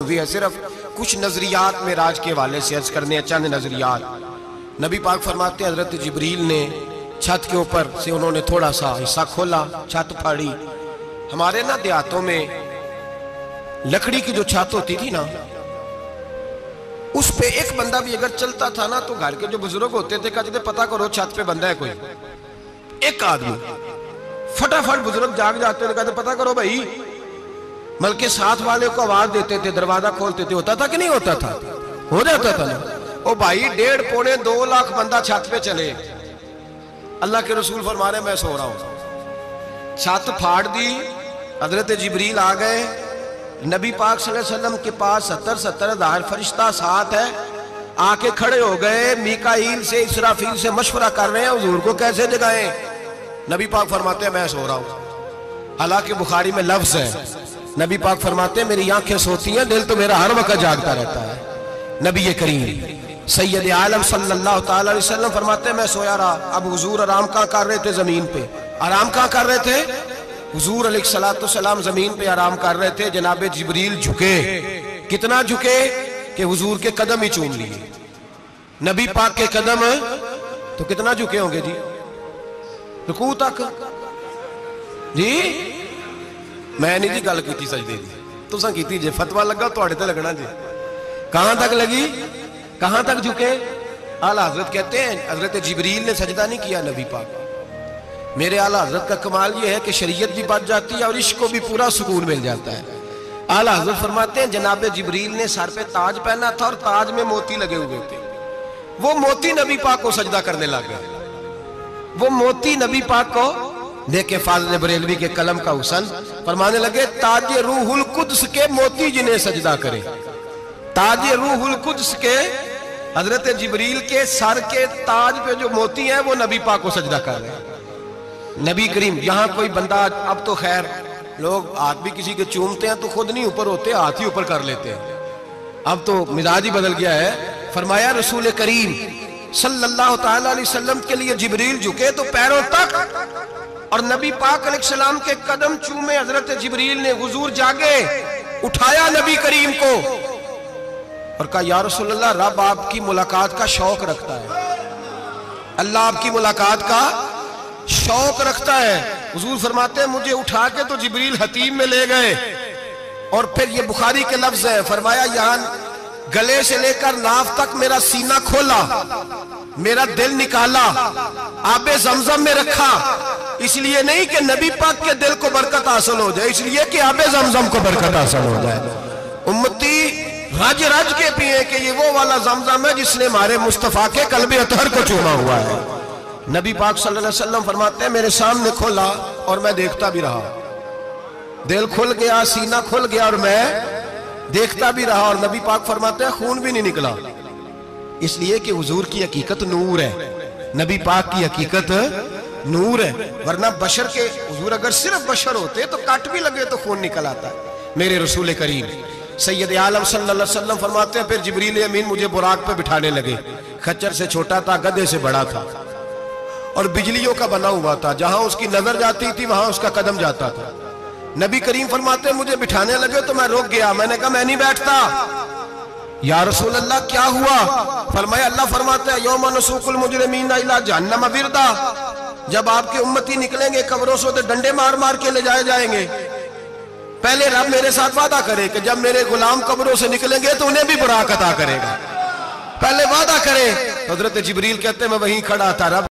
हुई है, सिर्फ कुछ नजरियात में राज के हवाले से अर्ज करने, चंद नजरियात। नबी पाक फरमाते हैं हजरत जिब्रील ने छत के ऊपर से उन्होंने थोड़ा सा हिस्सा खोला, छत फाड़ी। हमारे ना देहातों में लकड़ी की जो छत होती थी ना, उस पे एक बंदा भी अगर चलता था ना तो घर के जो बुजुर्ग होते थे कहते थे पता करो छत पे बंदा है कोई। एक आदमी फटाफट बुजुर्ग जाग जाते थे, कहते पता करो भाई, बल्कि साथ वाले को आवाज देते थे, दरवाजा खोलते थे। होता था कि नहीं होता था? हो जाता था ना। ओ भाई 1.5 पौने 2 लाख बंदा छत पे चले, अल्लाह के रसूल फरमा रहे मैं सो रहा हूं। छत फाड़ दी, हजरत जिब्रील आ गए, नबी पाक सल्लल्लाहु अलैहि वसल्लम के पास 70 हज़ार फरिश्ता साथ है, आके खड़े हो गए। मीकाईल से इसराफील से मशवरा कर रहे हैं हुजूर को कैसे जगाएं। नबी पाक फरमाते हैं मैं सो रहा हूं। हालांकि बुखारी में लफ्ज है, नबी पाक फरमाते हैं मेरी आंखें सोती हैं, दिल तो मेरा हर वक्त जागता रहता है। नबी करीम सैयद आलम सल्लल्लाहु ताला अलैहि वसल्लम फरमाते हैं मैं सोया रहा। अब हुजूर आराम कहाँ कर रहे थे? जमीन पे। आराम कहाँ कर रहे थे? हुजूर अलैहिस्सलाम जमीन पे आराम कर रहे थे। जनाब जिब्रील झुके, कितना झुके कि हुजूर के कदम ही चूम लिए। नबी पाक के कदम तो कितना झुके होंगे जी, रुकू तक जी। मैं नहीं जी गल की सजदे दी, तुसां कीती जे, फतवा लगा तुहाडे ते लगना जी। कहां तक लगी, कहां तक झुके? आला हजरत कहते हैं हजरत जिब्रील ने सजदा नहीं किया नबी पाक। मेरे आला हजरत का कमाल ये है कि शरीयत भी बच जाती है और इश्क को भी पूरा सुकून मिल जाता है। आला हजरत फरमाते हैं जनाब जिब्रील ने सर पे ताज पहना था और ताज में मोती लगे हुए थे। वो मोती नबी पाक को सजदा करने लग गए। वो मोती नबी पाक को देखे फाज़िल बरेलवी के कलम का हुसन फरमाने लगे ताज रूहुल कुद्स के मोती जिन्हें सजदा करे। ताज रूहुल कुद्स के हजरत जिब्रील के सर के ताज पे जो मोती हैं वो नबी पाक को सजदा कर रहे हैं। नबी करीम यहाँ कोई बंदा, अब तो खैर लोग हाथ भी किसी के चूमते हैं तो खुद नहीं ऊपर होते, हाथ ही ऊपर कर लेते हैं। अब तो मिजाज ही बदल गया है। फरमाया रसूल करीम सल्लल्लाहु ताला अलैहि वसल्लम के लिए जिब्रील झुके तो पैरों तक, और नबी पाक अलैहिस्सलाम के कदम चूमे। हजरत जिब्रील ने हुजूर जागे, उठाया नबी करीम को और कहा या रसूल अल्लाह, रब आपकी मुलाकात का शौक रखता है, अल्लाह आपकी मुलाकात का शौक रखता है। हुजूर फरमाते हैं मुझे उठा के तो जिब्रील हतीम में ले गए और फिर ये बुखारी के लफ्ज है, फरमाया यहां गले से लेकर नाफ तक मेरा सीना खोला, मेरा दिल निकाला, आबे जमजम में रखा। इसलिए नहीं कि नबी पाक के दिल को बरकत हासिल हो जाए, इसलिए कि आबे जमजम को बरकत हासिल हो जाए। उम्मती रज रज के पिए कि ये वो वाला जमजम है जिसने हमारे मुस्तफा के कल्बे अतहर को चूमा हुआ है। नबी पाक सल्लल्लाहु अलैहि वसल्लम फरमाते हैं मेरे सामने खोला और मैं देखता भी रहा। दिल खुल गया, सीना खुल गया और मैं देखता भी रहा। और नबी पाक फरमाते हैं खून भी नहीं निकला, इसलिए कि हुजूर की हकीकत नूर है, नबी पाक की हकीकत नूर है। वरना बशर के हुजूर अगर सिर्फ बशर होते तो काट भी लगे तो खून निकल आता। मेरे रसूल करीम सैयद आलम सल्लल्लाहु अलैहि वसल्लम फरमाते हैं फिर जिब्रील अमीन मुझे बुराक पे बिठाने लगे। खच्चर से छोटा था, गधे से बड़ा था और बिजलियों का बना हुआ था। जहां उसकी नजर जाती थी वहां उसका कदम जाता था। नबी करीम फरमाते मुझे बिठाने लगे तो मैं रुक गया। मैंने कहा मैं नहीं बैठता। या रसूल अल्लाह क्या हुआ? फरमाया अल्लाह फरमाता है यौम नसूकुल मुजरिमीन इला जहन्नम विरदा, जब आपके उम्मती निकलेंगे कब्रों से तो डंडे मार मार के ले जाए जाएंगे। पहले रब मेरे साथ वादा करे कि जब मेरे गुलाम कब्रों से निकलेंगे तो उन्हें भी बुराक अता करेगा। पहले वादा करे। हजरत जिब्रील कहते मैं वहीं खड़ा था, रब